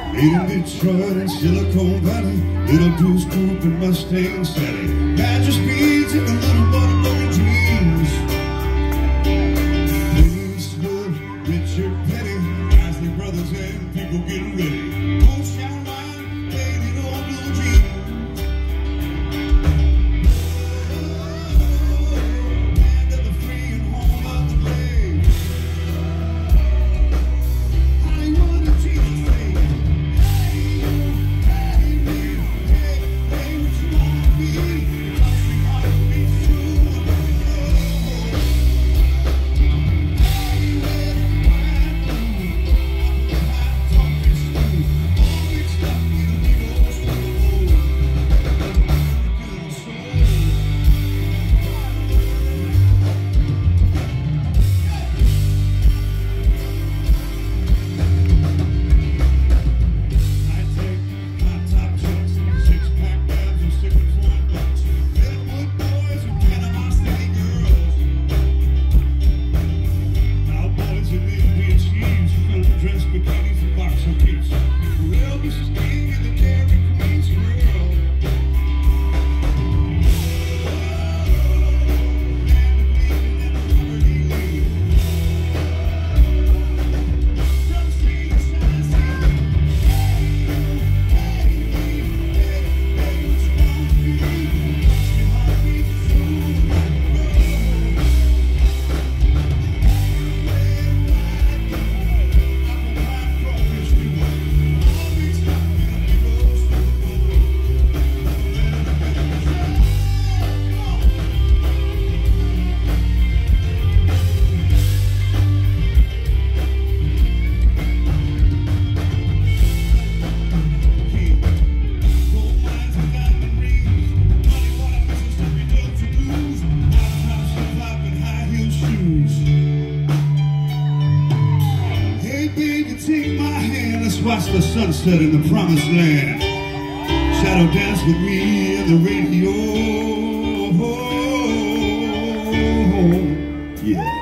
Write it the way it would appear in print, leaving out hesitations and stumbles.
Made in Detroit and Silicon Valley, little Deuce Coupe and Mustang Sally, Badger speeds and the little butterfly dreams. Plainswood, Richard Petty, Isley Brothers and people getting ready. Won't shine light, faded old blue dream. Land of the free and home of the brave. Hollywood and Jesus Day. Watch the sunset in the promised land. Shadow dance with me in the radio. Yeah.